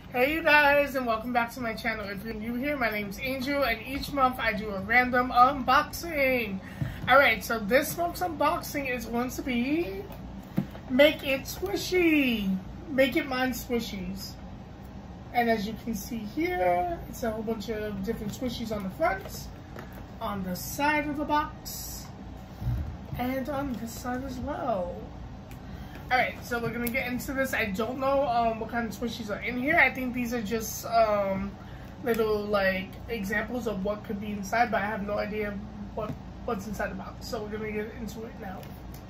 Hey you guys, and welcome back to my channel. If you're new here, my name's Angel, and each month I do a random unboxing. Alright, so this month's unboxing is going to be Make It Squishy. Make It Mine Squishies. And as you can see here, it's a whole bunch of different squishies on the front, on the side of the box, and on this side as well. Alright, so we're gonna get into this. I don't know what kind of squishies are in here. I think these are just little like examples of what could be inside, but I have no idea what's inside the box. So we're gonna get into it now.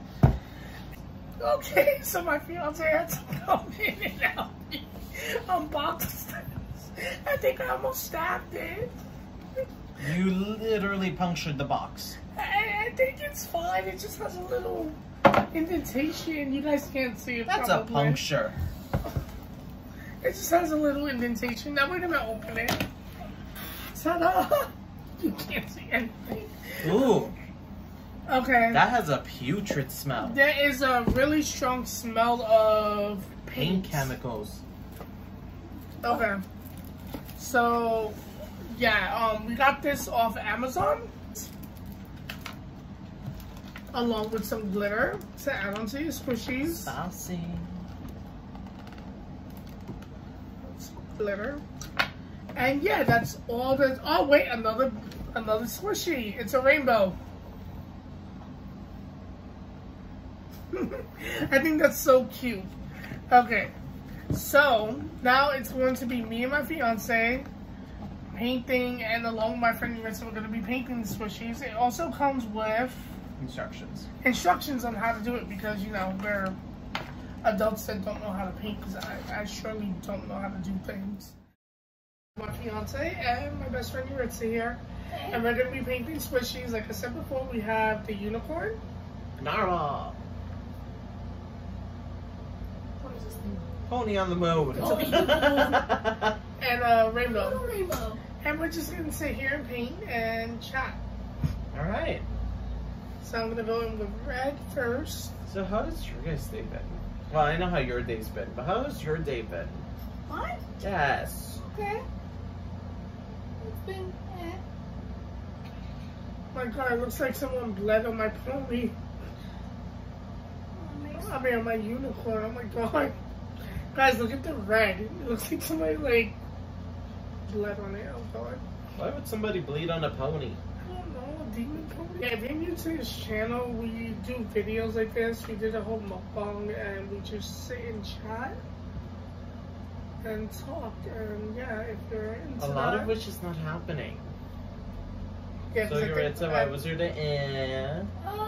Okay, so my fiance had to come in and help me unbox this. I think I almost stabbed it. You literally punctured the box. I think it's fine. It just has a little indentation. You guys can't see it. That's probably. a puncture. It just has a little indentation. Now we're gonna open it. Ta-da! You can't see anything. Ooh. Okay. That has a putrid smell. There is a really strong smell of Paint chemicals. Okay. So, yeah, we got this off Amazon, along with some glitter to add onto your squishies. Saucy. Glitter. And yeah, that's all the. Oh wait, another squishy. It's a rainbow. I think that's so cute. Okay, so now it's going to be me and my fiance painting, and along with my friend Marissa, we're going to be painting the squishies. It also comes with instructions on how to do it, because you know we're adults that don't know how to paint, because I surely don't know how to do things. My fiance and my best friend Marissa here, and we're going to be painting squishies. Like I said before, we have the unicorn, Narwhal. Pony on the moon. and a rainbow. And we're just going to sit here and paint and chat. Alright. So I'm going to go in with red first. So how does your guys' day been? Well, I know how your day's been, but how has your day been? What? Yes. Okay. It's been, My God, it looks like someone bled on my pony. I mean, on my unicorn. Oh my God. Guys, look at the red. It looks like somebody, like, bled on it. Oh God. Why would somebody bleed on a pony? I don't know, a demon pony? Yeah, if you're new to this channel, we do videos like this. We did a whole mukbang, and we just sit and chat and talk. And yeah, if you're into A lot of which is not happening. Yeah, so Yuritsa, why was your day?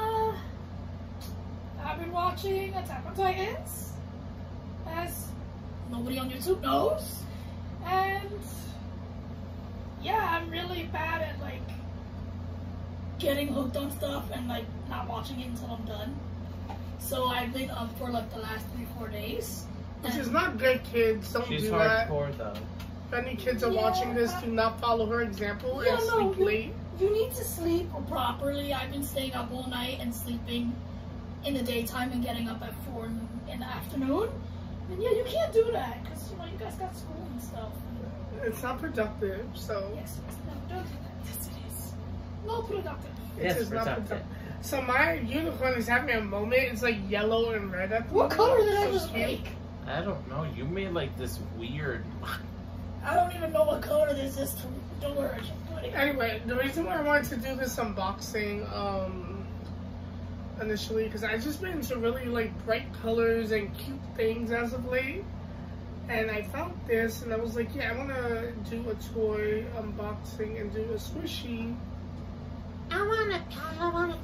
I've been watching Attack on Titans, as nobody on YouTube knows, and yeah, I'm really bad at like getting hooked on stuff and like not watching it until I'm done. So I've been up for like the last 3-4 days. Which is not good, kids. Don't She's do that. hardcore though. If any kids are watching this, do not follow her example and sleep late. You need to sleep properly. I've been staying up all night and sleeping in the daytime and getting up at 4 in the afternoon. And yeah, you can't do that because you know you guys got school and stuff. It's not productive, so. Yes, it's not productive. Yes, it is. No productive. Yes, It is not productive. productive. So my unicorn is having a moment. It's like yellow and red at the What moment. color did I So just cute. make? I don't know. You made like this weird. I don't even know what color this is. Don't worry, I'm putting it. Anyway, the reason why I wanted to do this unboxing initially, because I've just been into really like bright colors and cute things as of late, and I found this and I was like, yeah, I want to do a toy unboxing and do a squishy. I want a pony.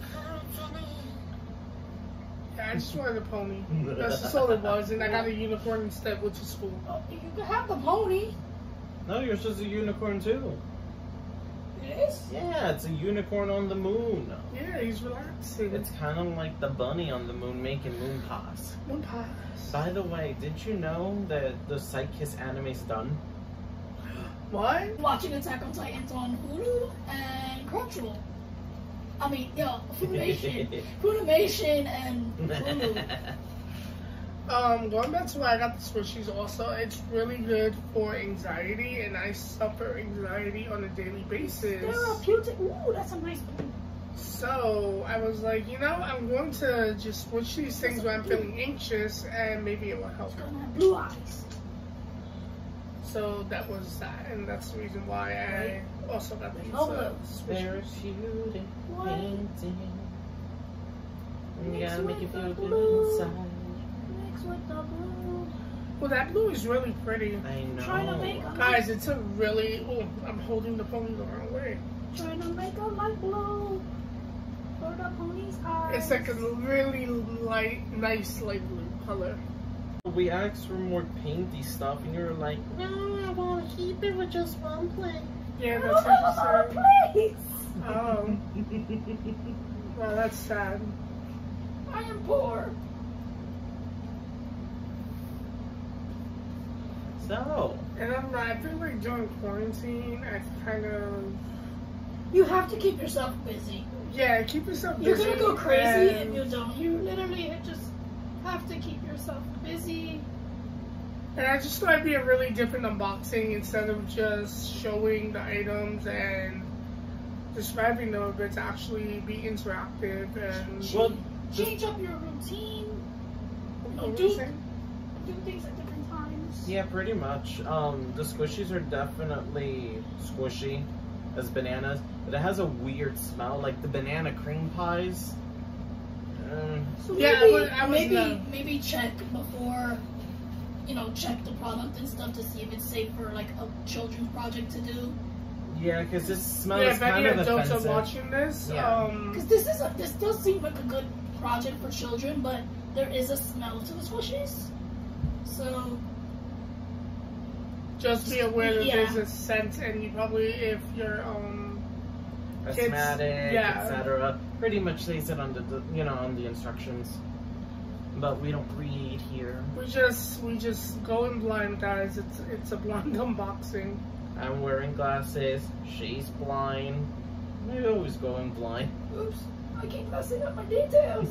Yeah, I just wanted a pony. That's just all it was, and I got a unicorn instead, which is cool. Oh, you can have the pony. No, yours is a unicorn too. It is? Yeah, it's a unicorn on the moon. Yeah, he's relaxing. It's kind of like the bunny on the moon making moon paws. One pass. By the way, did you know that the Sight Kiss anime's done? What? Watching Attack on Titans on Hulu and Crunchyroll. I mean, yeah, Funimation. Funimation and Hulu. Going back to why I got the squishies also, it's really good for anxiety, and I suffer anxiety on a daily basis. Therapeutic. Ooh, that's a nice one. So I was like, you know, I'm going to just switch these things when I'm feeling anxious, and maybe it will help. It's gonna have blue eyes. So that was that, and that's the reason why I also got these squishies. Therapeutic What? painting. You Mix gotta make you with feel the good blue. inside. Mix with the blue. Well, that blue is really pretty. I know. Trying to make a Guys, it's a really... Oh, I'm holding the pony the wrong way. Trying to make a light blue for the pony's eyes. It's like a really light, nice light blue color. We asked for more painty stuff, and you were like, "No, I want to keep it with just one plate." Yeah, I that's don't have a lot of what you place. said. Oh, well, that's sad. I am poor. So, And I feel like during quarantine, I kind of... You have to keep yourself busy. Yeah, keep yourself You're busy. gonna go crazy and- if you don't. You literally just have to keep yourself busy. And I just thought it'd be a really different unboxing instead of just showing the items and describing them, but to actually be interactive and... well, Change up your routine. What were do- you saying? Do things at different times. yeah, pretty much. The squishies are definitely squishy as bananas, but it has a weird smell, like the banana cream pies. So Yeah, maybe, maybe check before, check the product and stuff to see if it's safe for like a children's project to do. Yeah, because this smell Yeah, is if kind any of adults offensive. are watching this, Yeah. Because this does seem like a good project for children, but there is a smell to the squishies. So just be aware that Yeah. there's a scent, and you probably, if you're kids, Asthmatic, yeah. etc. Pretty much says it on the on the instructions, but we don't read here. we just go in blind, guys. It's a blind unboxing. I'm wearing glasses. She's blind. We always go in blind. oops, I keep messing up my details.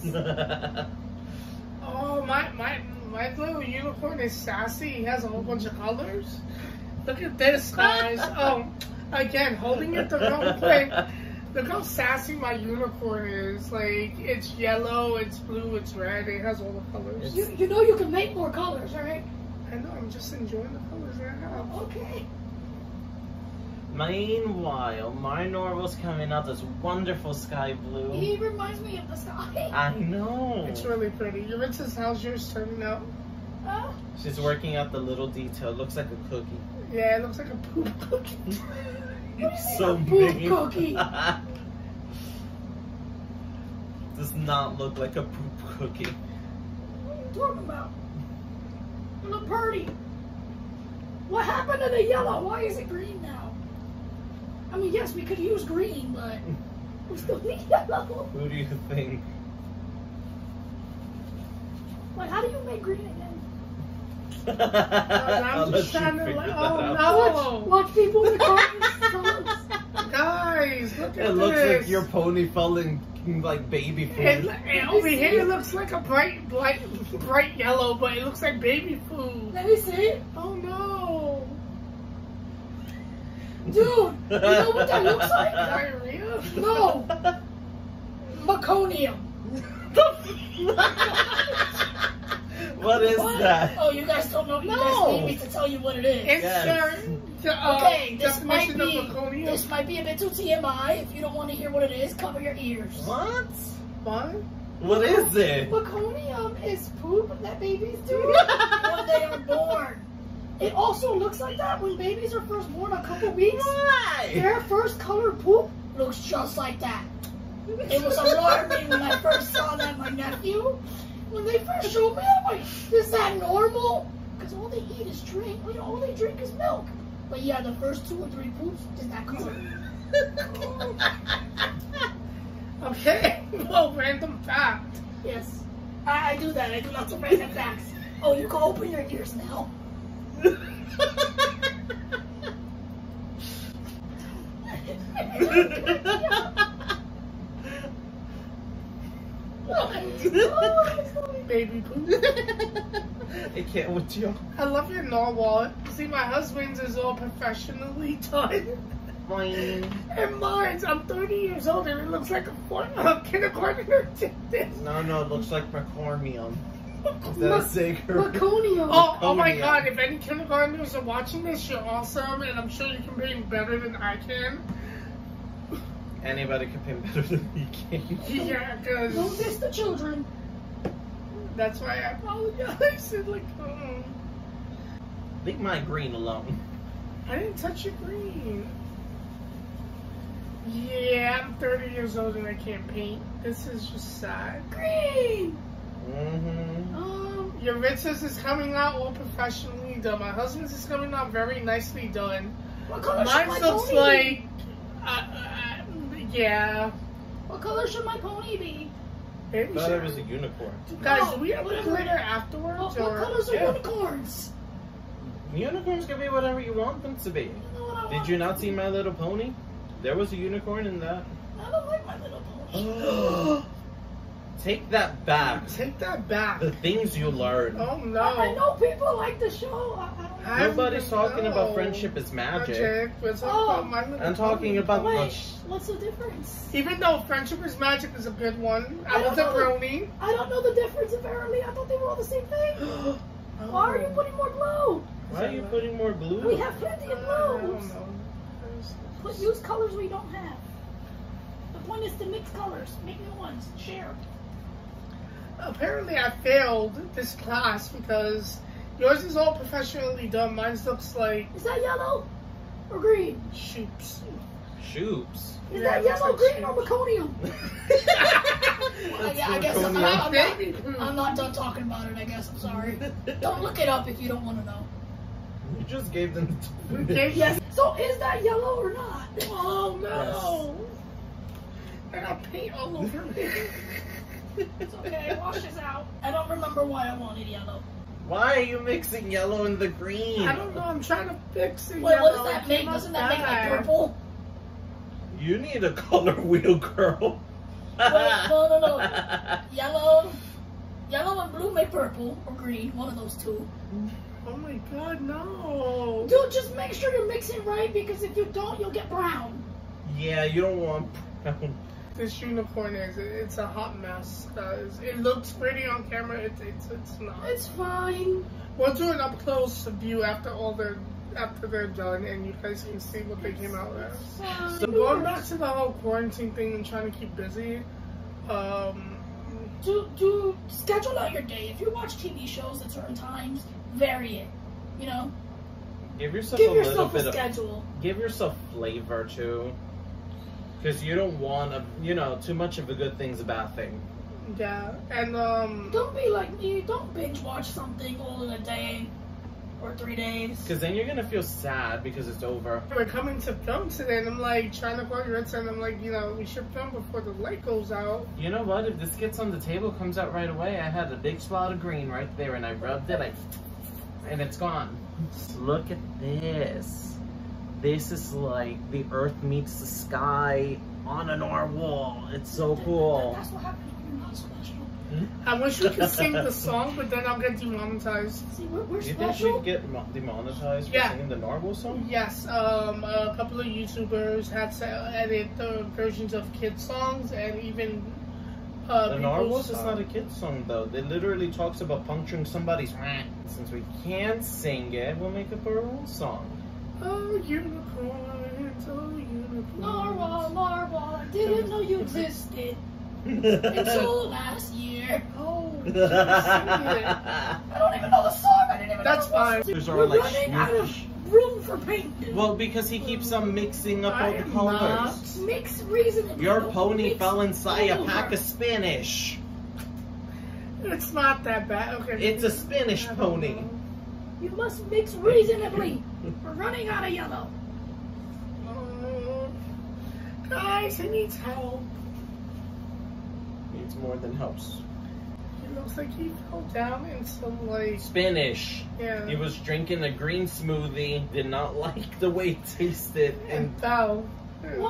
Oh, my little unicorn is sassy. He has a whole bunch of colors. Look at this, guys. Again, holding it the wrong way. Look how sassy my unicorn is. Like, it's yellow, it's blue, it's red. It has all the colors. you know you can make more colors, right? I know, I'm just enjoying the colors right now. Okay. Meanwhile, Minor was coming out this wonderful sky blue. He reminds me of the sky. I know. It's really pretty. Yuritsa's, how's yours turning out? She's working out the little detail. Looks like a cookie. Yeah, it looks like a poop cookie. It's so Poop big. cookie. Does not look like a poop cookie. What are you talking about? You look pretty. What happened to the yellow? Why is it green now? I mean, yes, we could use green, but we still need yellow. Who do you think? Like, how do you make green again? I'll I'm let just you trying to figure like, that oh out. no! Watch people in the comments. Guys, look at It looks this. like your pony fell in like baby food. And over here it looks like a bright yellow, but it looks like baby food. Let me see. Oh no! Dude, you know what that looks like? Diarrhea? No. Meconium. What is that? Oh, you guys don't know. You guys need me to tell you what it is. Insert Okay, this might definition of be meconium. this might be a bit too TMI. If you don't want to hear what it is, cover your ears. What? What? What is it? Meconium is poop that babies do when they are born. It also looks like that when babies are first born a couple weeks. Why? Their first colored poop looks just like that. It was alarming when I first saw that my nephew. When they first showed me, I'm like, is that normal? Because all they eat is drink. All they drink is milk. But yeah, the first 2 or 3 poops is that color. Okay. Well, random fact. Yes. I do that. I do lots of random facts. Oh, you can open your ears now. Oh, Baby poop. I can't with you. I love your narwhal. See, my husband's is all professionally done. Boing. And mine's, I'm 30 years old and it looks like a kindergartner did this. No, it looks like McCormium. Is that a cigar? Maconium. Oh my Maconium. god, if any kindergartners are watching this, you're awesome and I'm sure you can paint better than I can. Anybody can paint better than me can. Yeah, Don't because diss the children. that's why I apologize. And like, Leave my green alone. I didn't touch your green. Yeah, I'm 30 years old and I can't paint. This is just sad. Green. Mm-hmm. Your Ritz's is coming out all professionally done. My husband's is coming out very nicely done. What color should Mine my looks pony like, be? yeah. What color should my pony be? Maybe I we thought it should- was a unicorn. Guys, No, do we have a whatever. glitter afterwards? What or? colors are Yeah. unicorns? Unicorns can be whatever you want them to be. You know what I Did want? you not see My Little Pony? There was a unicorn in that. I don't like my little pony. Take that back. Take that back. The things you learn. Oh no. I know people like the show. I don't know. Nobody's talking No. about friendship is magic. We're talking Oh. about My Little I'm talking Pony. about Wait, what's the difference? Even though Friendship is Magic is a good one, I I was a don't know. brony. I don't know the difference apparently. I thought they were all the same thing. Why are you putting more glue? Why are you putting more glue? We have plenty of I blues. don't know. But use colors we don't have. The point is to mix colors. Make new ones. Share. Apparently I failed this class because yours is all professionally done. Mine looks like Is that yellow or green? shoops. Shoops. Is Yeah, that it looks yellow, like green, sheep. or meconium? That's Yeah, I guess Maconium. Baby poop. I'm not done talking about it, I guess. I'm sorry. Don't look it up if you don't want to know. You just gave them We gave Yes. So is that yellow or not? Oh no! I got paint all over me. It's okay. Wash this out. I don't remember why I wanted yellow. Why are you mixing yellow and the green? I don't know. I'm trying to fix it. Wait, what yellow. does that It make? came out Doesn't that make like bad. purple? You need a color wheel, girl. Wait, no. Yellow and blue make purple or green. One of those two. Oh my god, no! Dude, just make sure you're mixing right because if you don't, you'll get brown. Yeah, you don't want brown. This unicorn it's a hot mess, guys. It looks pretty on camera. It's not. It's fine. We'll do an up close view after they're done, and you guys can see what they came out with. Fine. So going back to the whole quarantine thing and trying to keep busy, to schedule out your day. If you watch TV shows at certain times, vary it. You know, Give yourself give a little yourself a bit of schedule. give yourself flavor too. Because you don't want too much of a good thing's a bad thing. yeah, and Don't be like me. Don't binge watch something all in a day or 3 days. Because then you're gonna feel sad because it's over. we're coming to film today, and I'm like trying to call Ritz, and I'm like, we should film before the light goes out. You know what? If this gets on the table, comes out right away. I had a big spot of green right there, and I rubbed it, and it's gone. Look at this. This is like the earth meets the sky on a narwhal. It's so cool. That's what happens when you're not special. I wish we could sing the song, but then I'll get demonetized. See, we're Do you think special. she'd get demonetized for Yeah. singing the narwhal song? Yes, a couple of YouTubers had to edit the versions of kids songs, and even The narwhal's people's is not a kid's song though. It literally talks about puncturing somebody's. Since we can't sing it, we'll make up our own song. Oh, unicorns, oh, unicorns. Narwhal, I didn't know you existed until last year. Oh, I don't even know the song. I didn't even That's know the fine. Those are We're like running out Snoopy. of room for paint. Well, because he keeps on mixing up all I the am colors. not. Mix reasonably. Your Don't pony mix fell inside a over. pack of Spanish. It's not that bad. Okay. It's a Spanish I don't pony. know. You must mix reasonably. We're running out of yellow. Oh, guys, he needs help. Needs more than helps. It looks like he fell down in some like Spanish. yeah. He was drinking a green smoothie, did not like the way it tasted, and and fell. Why?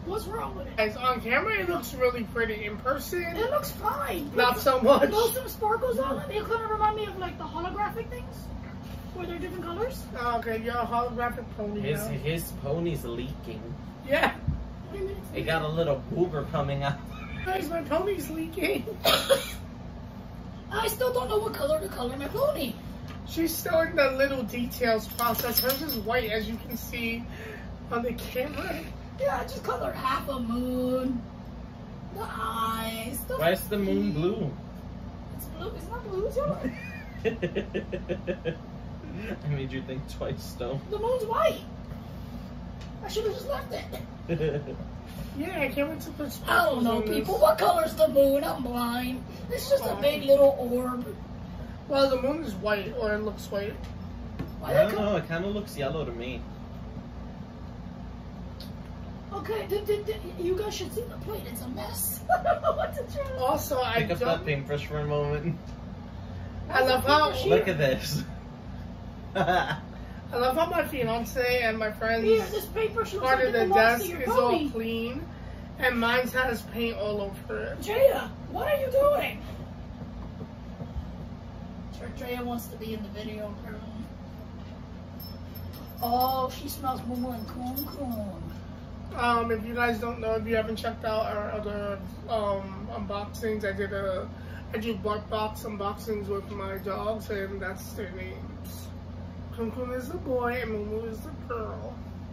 What's wrong with it? Guys, on camera it looks really pretty. In person, It looks fine. not so much. Those some sparkles on it. They kind of remind me of like the holographic things, where they're different colors. Oh, okay, you're a holographic pony now. His pony's leaking. Yeah. What do you mean? It got a little booger coming out. Guys, my pony's leaking. I still don't know what color to color my pony. She's still in the little details process. Hers is white, as you can see on the camera. Yeah, I just colored half a moon. The eyes. The Why is the moon feet. blue? It's blue. It's not blue. It's yellow. I made you think twice, though. The moon's white. I should have just left it. Yeah, I can't wait to put I don't know, people. What color's the moon? I'm blind. It's just a big little orb. Well, the moon is white, or it looks white. Why I that don't know, it kind of looks yellow to me. Okay, you guys should see the plate. It's a mess. I don't know what to try. Also, I Pick up that don't. paintbrush for a moment. I love how. Look at this. I love how my fiance and my friends Yeah, this paper looks part like of it the belongs desk to your is all pony. clean, and mine has paint all over it. Jada, what are you doing? Drea wants to be in the video. Apparently. Oh, she smells more like coon. If you guys don't know, if you haven't checked out our other unboxings, I do bark box unboxings with my dogs, and that's their names. Kun Kun is the boy, and Mumu is the girl.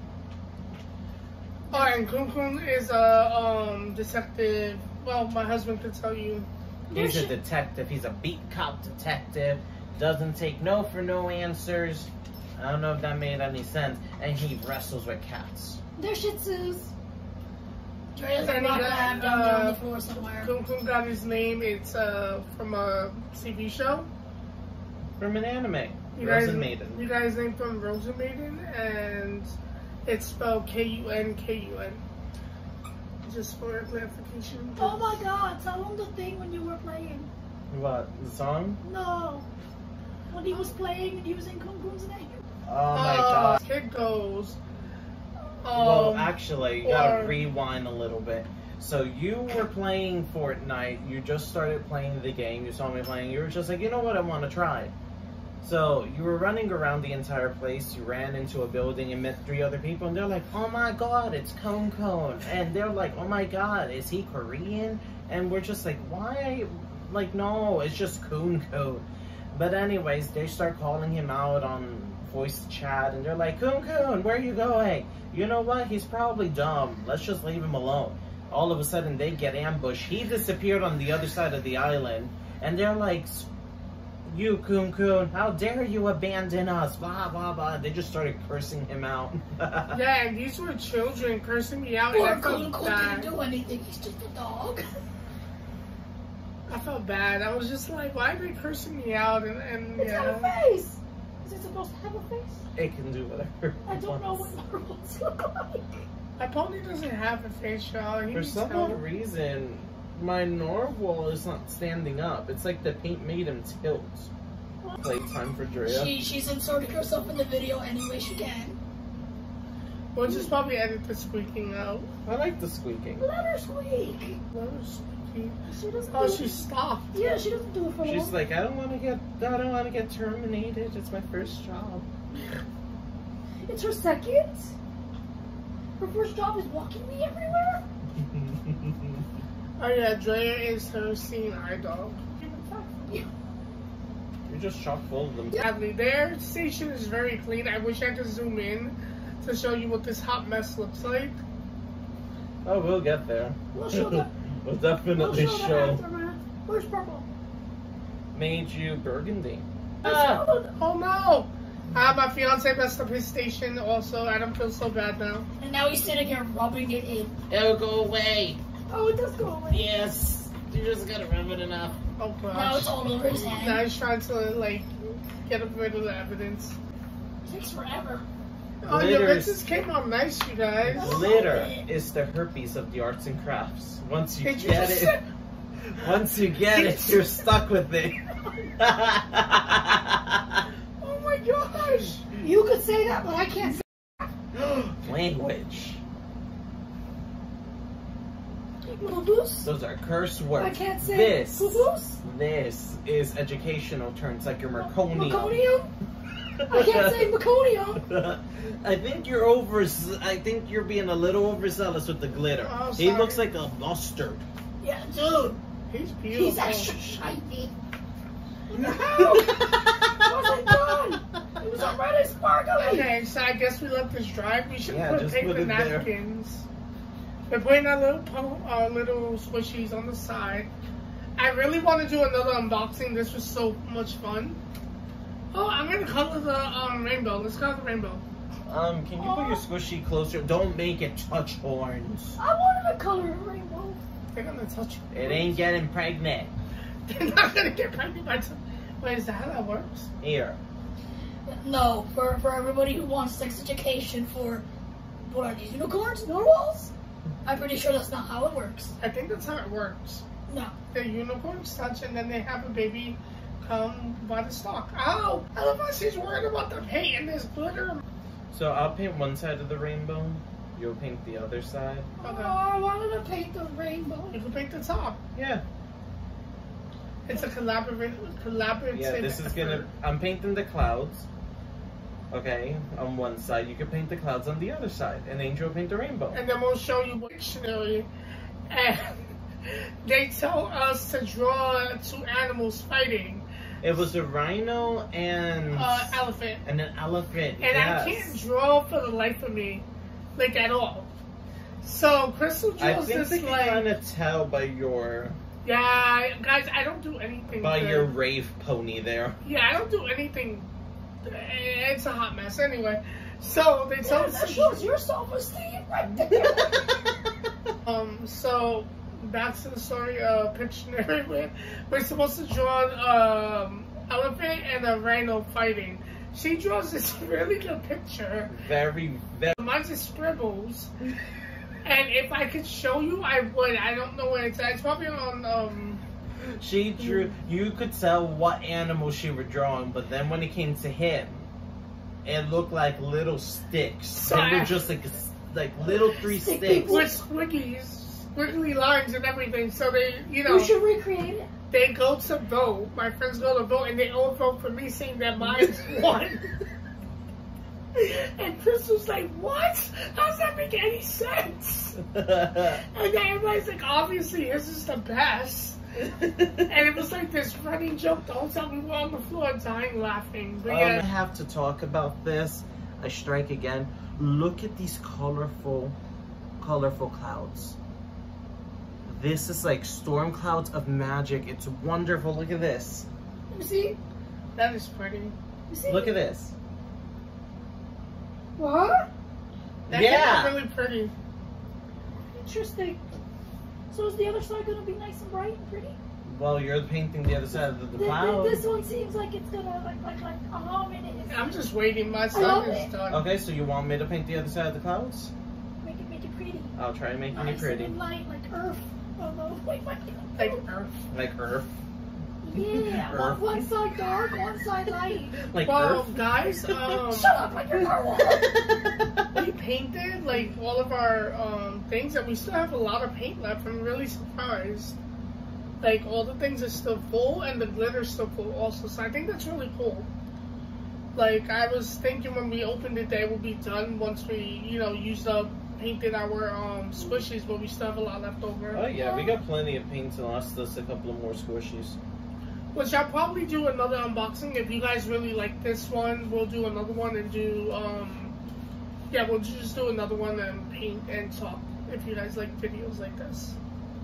Oh, and Kun Kun is a detective. Well, my husband could tell you. He's a detective. He's a beat cop detective. Doesn't take no for no answers. I don't know if that made any sense. And he wrestles with cats. They're Shih Tzus. Drea's a And he black got, lab down there on the floor somewhere. Kun Kun got his name. It's from a TV show. From an anime. You Frozen Maiden. You guys named from Frozen Maiden, and it's spelled K-U-N. Just for clarification. Oh my God! Tell him the thing when you were playing. What? The song? No, when he was playing and using Kun Kun's name. Oh my god. Kid goes. Well, actually, you gotta or- rewind a little bit. So you were playing Fortnite, you just started playing the game, you saw me playing, you were just like, you know what, I want to try. So you were running around the entire place, you ran into a building and met 3 other people, and they're like, oh my god, it's Kun Kun. And they're like, oh my god, is he Korean? And we're just like, why? Like, no, it's just Kun Kun. But anyways, they start calling him out on voice chat, and they're like, Kun Kun, where are you going? You know what? He's probably dumb. Let's just leave him alone. All of a sudden, they get ambushed. He disappeared on the other side of the island, and they're like, you, Kun Kun, how dare you abandon us? Blah, blah, blah. They just started cursing him out. Yeah, and these were children cursing me out, Poor and I Kun felt Kun bad. didn't do anything. He's just a dog. I felt bad. I was just like, why are they cursing me out? And It's got a face. Is it supposed to have a face? It can do whatever. I don't know what marbles look like. my pony doesn't have a face, y'all. He For needs some help. odd reason, my narwhal is not standing up. It's like the paint made him tilt. Playtime for Drea. She's inserting herself in the video any way she can. We'll just probably edit the squeaking out. I like the squeaking. Let her squeak. What was squeaking? She doesn't. Oh, do she it. stopped. Yeah, she doesn't do it for She's long. like, I don't want to get terminated. It's my first job. It's her second. Her first job is walking me everywhere. Oh yeah, Drea is her seeing eye dog. You're just chock full of them. Sadly, their station is very clean. I wish I could zoom in to show you what this hot mess looks like. Oh, we'll get there. We'll show that. We'll definitely We'll show show. that aftermath. Where's purple? Made you burgundy. Oh no! My fiance messed up his station also. I don't feel so bad now. And now he's sitting here rubbing it in. It'll go away. Oh, it does go away. Yes. You just gotta rub it enough. Oh gosh. Now it's all over his Now head. he's trying to like get rid of the evidence. It takes forever. Oh, your Glitters. rinses came out nice, you guys. Glitter is the herpes of the arts and crafts. Once you Did you get just it, once you get it, you're stuck with it. Oh my gosh! You could say that, but I can't say Language. Boo-boos? Those are curse words. I can't say boo-boos? This is educational terms like your meconium. Meconium? I can't say meconium. I think you're being a little overzealous with the glitter. Oh, He sorry. looks like a mustard. Yeah, dude. He's beautiful. He's extra shiny. What the hell? What's it done? It was already sparkly. Okay, so I guess we let this dry. We should Yeah, put just paper put it there. napkins. We're putting our little squishies on the side. I really want to do another unboxing. This was so much fun. Oh, I'm gonna color the rainbow. Let's color the rainbow. Can you put your squishy closer? Don't make it touch horns. I wanted to color a rainbow. They're gonna touch you. It ain't getting pregnant. They're not gonna get pregnant by time. Wait, is that how that works? Here. No, for everybody who wants sex education for, what are these, unicorns? Narwhals? I'm pretty sure that's not how it works. I think that's how it works. No. The unicorns touch and then they have a baby come by the stalk. Ow! I love how she's worried about the paint and this glitter. So I'll paint one side of the rainbow. You'll paint the other side. Okay. Oh, I wanted to paint the rainbow. You can paint the top. Yeah. It's a collaborative. Yeah, this is gonna. I'm painting the clouds. Okay, on one side. You can paint the clouds on the other side, and Angel will paint the rainbow. And then we'll show you dictionary. And they tell us to draw two animals fighting. It was a rhino and Elephant. and an elephant. And yes. I can't draw for the life of me, like at all. So Crystal I draws think this they can like, kind of tell by your yeah, guys, I don't do anything. good. your rave pony there. Yeah, I don't do anything. It's a hot mess anyway. So they tell Yeah, us that shows your self-esteem right there. So back to the story of Pictionary. We're supposed to draw elephant and a rhino fighting. She draws this really good picture. Very. Mine just scribbles. And if I could show you, I would. I don't know where it's at. It's probably on She drew. You could tell what animal she was drawing, but then when it came to him, it looked like little sticks. So They were just like little three sticks. with squiggly lines and everything. So they, you know, You should recreate it. they go to vote. My friends go to vote, and they all vote for me, saying that mine's won. And Crystal's like, what? How does that make any sense? And then everybody's like, obviously his is the best. And it was like this running joke the whole time. We were on the floor dying laughing. But I yeah, have to talk about this. I strike again. Look at these colorful clouds. This is like storm clouds of magic. It's wonderful. Look at this. You see? that is pretty. You see? Look at this. What? That Yeah. came out really pretty. Interesting. So is the other side going to be nice and bright and pretty? Well, you're painting the other side of the cloud. This one seems like it's going to like a harmony. I'm just waiting. My love son is it. done. Okay, so you want me to paint the other side of the clouds? Make it pretty. I'll try making Nice it pretty. and light, like Earth. Oh no, wait, Like Earth. Like Earth. Yeah, Earth. one side dark, one side light. Like Well, Earth. guys, Shut up, like your narwhal. we painted like all of our things, and we still have a lot of paint left. I'm really surprised. Like all the things are still full, and the glitter's still full also. So I think that's really cool. Like I was thinking when we opened it, they will be done once we, you know, used up painted our squishies, but we still have a lot left over. Oh yeah, we got plenty of paint to last us a couple of more squishies. Which I'll probably do another unboxing. If you guys really like this one, we'll do another one and do, yeah, we'll just do another one and paint and talk if you guys like videos like this.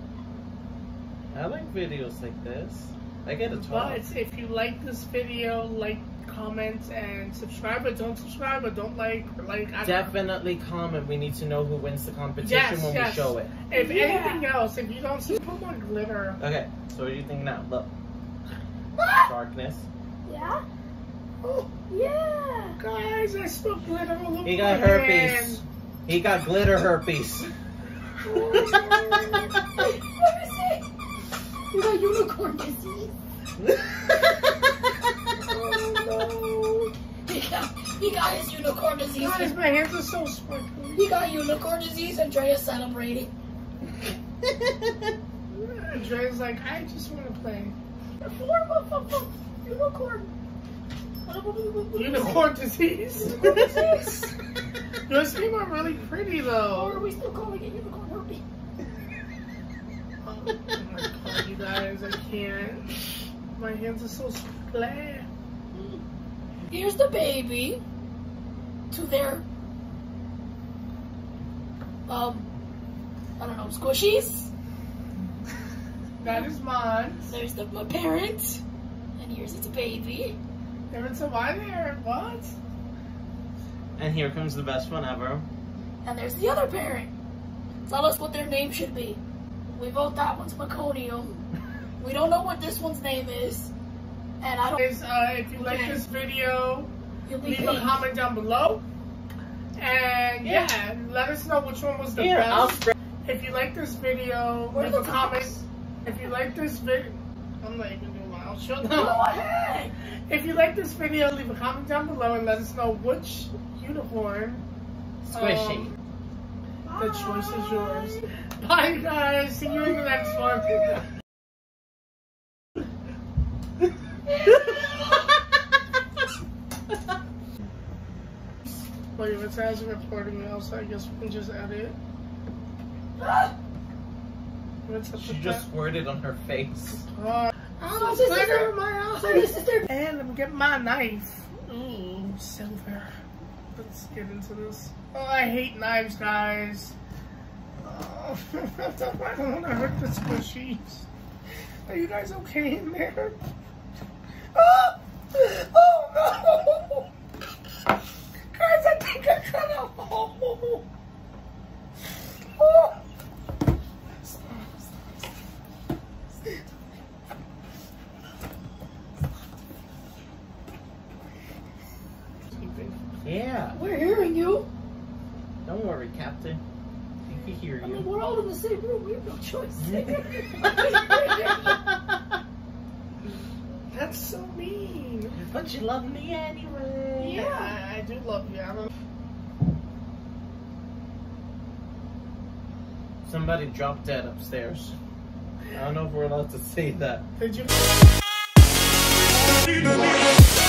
I like videos like this. I get to talk. But if you like this video, like, comment, and subscribe, or don't subscribe, or don't like, or like, I don't know. Definitely comment. We need to know who wins the competition when we show it. If Yeah. anything else, if you don't see, put more glitter. Okay, so what do you think now? Look. Darkness. Yeah? Oh, yeah. Guys, I spilled glitter all over He got my herpes. hand. He got glitter herpes. Let me see. You got unicorn disease. Oh, He got his unicorn no. disease. Guys, my hands are so sparkly. He got unicorn disease and Dre is celebrating. Dre's like, I just want to play. Unicorn. Unicorn disease. Those people are really pretty though. Or are we still calling it unicorn herpes? Oh my god, you guys, I can't. My hands are so splat. Here's the baby to their I don't know, squishies. That is mine. There's my parent, and here's its baby. Evan said, why there? What? And here comes the best one ever. And there's the other parent. Tell us what their name should be. We vote that one's Meconium. We don't know what this one's name is. And I don't... If you like this video, leave a comment down below. And yeah, let us know which one was the best. If you like this video, leave a comment. If you like this video... I'm not even doing my outro now. Go ahead! If you like this video, leave a comment down below and let us know which unicorn. Squishy. The choice is yours. Bye guys. See you in the next one. Wait, it says recording now, so I guess we can just edit. She just squirted on her face. Oh, So glitter in my eyes. this is their... And let me get my knife. Ooh, silver. Let's get into this. Oh, I hate knives, guys. Oh, I don't want to hurt the squishies. Are you guys okay in there? Oh, oh no! Guys, I think I cut a hole. Oh. Yeah. We're hearing you. Don't worry, Captain. We can hear I mean, you. we're all in the same room. We have no choice. That's so mean. But you love me anyway. Yeah, I do love you. I don't... Somebody dropped dead upstairs. I don't know if we're allowed to say that. Did you?